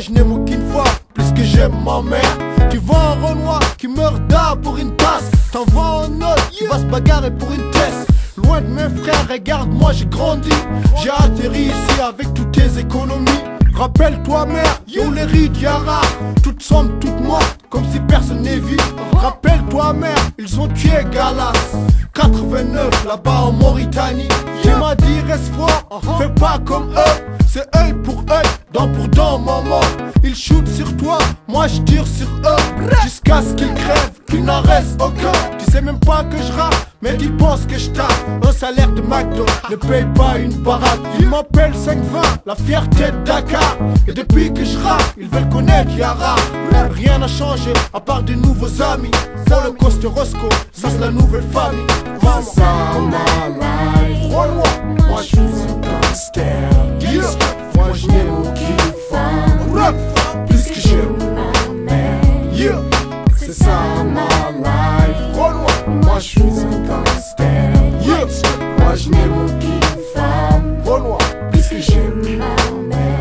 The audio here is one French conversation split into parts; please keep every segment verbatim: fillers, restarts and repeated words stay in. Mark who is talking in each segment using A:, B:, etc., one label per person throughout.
A: je n'aime aucune fois plus que j'aime ma mère. Tu vends un Renoir qui meurt d'art pour une tasse. T'en vends un autre qui va se bagarrer pour une test. Loin de mes frères, regarde-moi j'ai grandi. J'ai atterri ici avec toutes tes économies. Rappelle-toi mère, yo les rides Yara, toutes sombres, toutes mortes, comme si personne n'est vu. Rappelle-toi mère, ils ont tué Galas quatre-vingt-neuf là-bas en Mauritanie. Tu m'as dit reste fort, fais pas comme eux. C'est œil pour œil, dent pour dent maman. Ils shootent sur toi, moi je tire sur eux. Jusqu'à ce qu'ils crèvent, qu'il n'en reste aucun. Tu sais même pas que je rappe, mais ils pensent que je tape. Un salaire de McDo ne paye pas une baraque. Ils m'appellent cinq vingt, la fierté de Dakar. Et depuis que je rappe, ils veulent connaître Yara. Rien n'a changé, à part des nouveaux amis. Pour le Coste Roscoe, ça c'est la nouvelle famille.
B: C'est ça ma life. Moi je suis un gangster.
A: Yeah.
B: Moi je n'aime aucune femme plus que j'aime ma mère.
A: Yeah.
B: C'est ça ma life. Moi je suis un gangster.
A: Yeah.
B: Moi je n'aime aucune femme plus que j'aime ma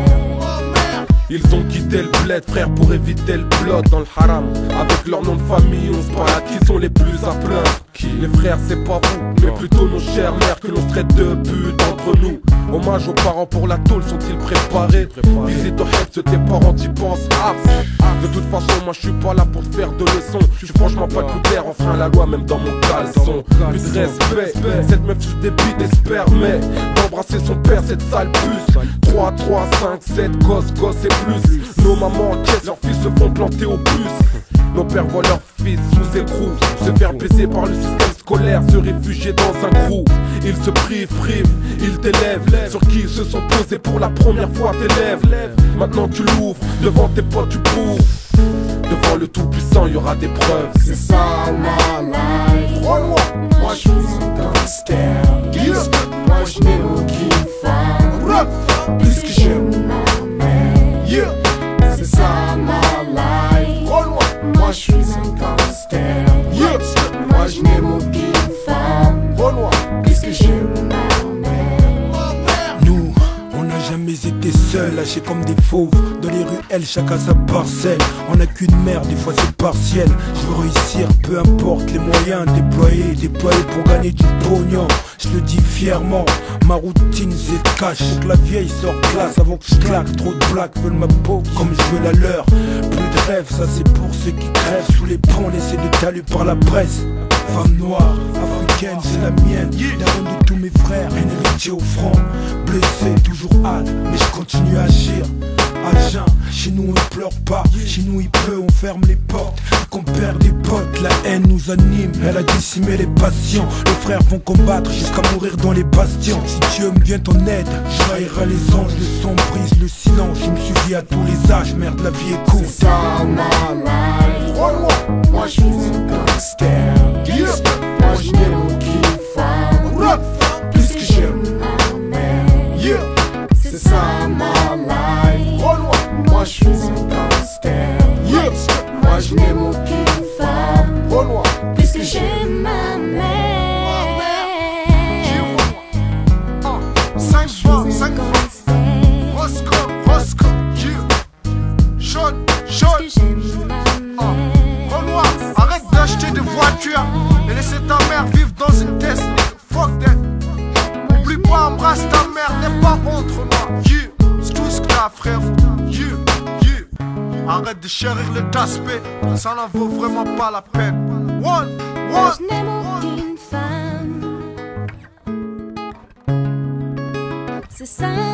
B: mère.
C: Ils ont quitté le bled, frère, pour éviter le blot dans le haram. Avec leur nom de famille, on se balade, qui sont les plus à plaindre. Qui les frères, c'est pas vous, mais plutôt nos chères mères que l'on traite de putes entre nous. Hommage aux parents pour la tôle, sont-ils préparés? Visite au head, tes parents t'y pensent. Ah, de toute façon, moi je suis pas là pour te faire de leçons. Je suis franchement pas de coup d'air, enfreint la loi même dans mon caleçon. Plus de respect, cette meuf juste des bites et se permet d'embrasser son père, cette sale puce. Trois, trois, cinq, sept, gosses, gosses et plus. Nos mamans enquêtent, leurs fils se font planter au bus. Nos pères voient leurs fils sous écrou, se faire baiser par le système scolaire, se réfugier dans un crew. Ils se privent, privent, ils t'élèvent, sur qui ils se sont posés pour la première fois tes lèvres. Maintenant tu l'ouvres, devant tes potes tu prouves. Devant le tout puissant y aura des preuves.
B: C'est ça ma life. Moi je suis un gangster.
A: Yeah.
B: Moi je n'aime aucune femme plus que j'aime ma mère.
A: Yeah.
B: C'est ça ma life. Moi je suis un gangster.
A: Yeah.
B: Moi je n'aime aucune femme plus que j'aime ma mère.
D: Nous, on n'a jamais été seuls, lâchés comme des fauves. Dans les ruelles, chacun sa parcelle. On n'a qu'une mère, des fois c'est partiel. Je veux réussir, peu importe les moyens. Déployer, déployer pour gagner du pognon. Je le dis fièrement, ma routine c'est le cash. Faut que la vieille sort classe avant que je claque. Trop de blagues veulent ma peau comme je veux la leur. Plus de rêves, ça c'est pour ceux qui crèvent sous les ponts, laissés de talus par la presse. Femme noire, africaine, c'est la mienne. Daron de tous mes frères, un héritier au front. Blessé, toujours hâle, mais je continue à agir. À jeun, chez nous on ne pleure pas. Chez nous il pleut, on ferme les portes. Qu'on perd des potes, la haine nous anime. Elle a décimé les patients. Les frères vont combattre jusqu'à mourir dans les bastions. Si Dieu me vient en aide, je raillerai les anges. Le son brise le silence, je me suis dit à tous les âges. Merde, la vie est courte.
B: C'est ça ma life. Moi je suis un gangster.
A: Yeah.
B: Moi je n'aime aucune femme plus que j'aime ma mère.
A: Yeah.
B: C'est ça ma life. Moi je suis un gangster.
A: Yeah.
B: Moi je n'aime aucune femme plus que j'aime ma mère.
A: cinq vingt, cinq vingt. Roscoe, Roscoe, yeah. Jaune, jaune. Renoir, arrête d'acheter des voitures et laisser ta mère vivre dans une Tesla. Fuck that. Oublie pas, embrasse ta mère, n'aie pas honte, Renoir. Yeah, c'est tout ce que t'as, frère. Yeah, yeah. Arrête de chérir le taspé, ça n'en vaut vraiment pas la peine. One,
E: Moi
A: one.
E: je n'aime aucune femme. C'est ça